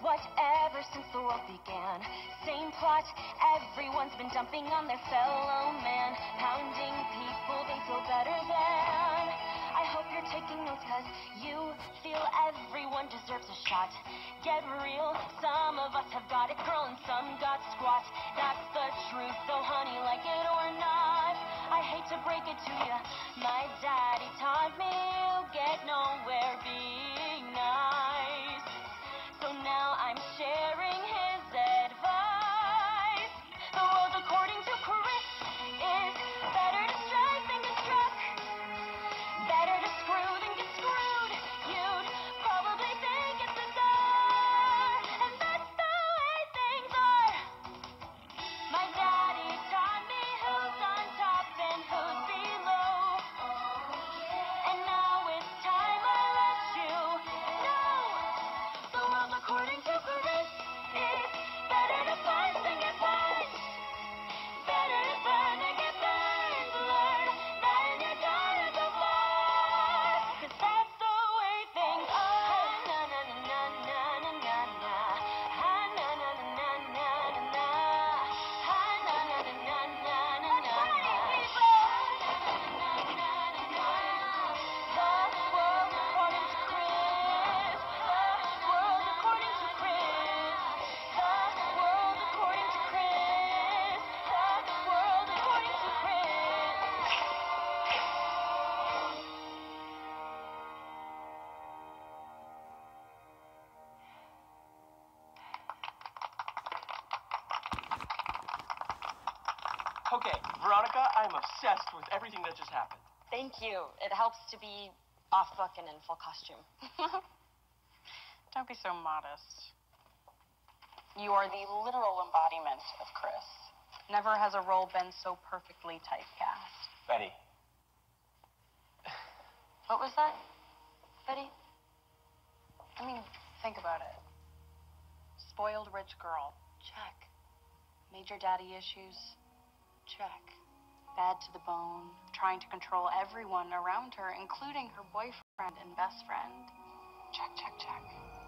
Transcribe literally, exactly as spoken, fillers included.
what ever since the world began. Same plot, everyone's been dumping on their fellow man. Pounding people they feel better than. I hope you're taking notes cause you feel everyone deserves a shot. Get real, some of us have got it girl and some got squat. That's the truth though honey, like it or not. I hate to break it to ya, my daddy taught me you get nowhere being nice. So now I'm sharing his advice. The world according to Chris is better to strike than get struck. Better to screw than get screwed. You'd probably think it's bizarre, and that's the way things are. My daddy taught me who's on top and who's below. And now it's time I let you know. The world according to Chris is better to fight than get punched. Better to burn than get burned. Learn that in your dark of life, cause that's the way things are. Na na na na na na na na. Ha na na na na na na na. Ha na na na na na na na. The world according to Chris. The world according to Chris. The world according to Chris. The world according to Chris. Okay, Veronica, I'm obsessed with everything that just happened. Thank you. It helps to be off book and in full costume. Don't be so modest. You are the literal embodiment of Chris. Never has a role been so perfectly typecast. Betty. What was that, Betty? I mean, think about it. Spoiled rich girl. Check. Major daddy issues. Check. Bad to the bone. Trying to control everyone around her, including her boyfriend and best friend. Check, check, check.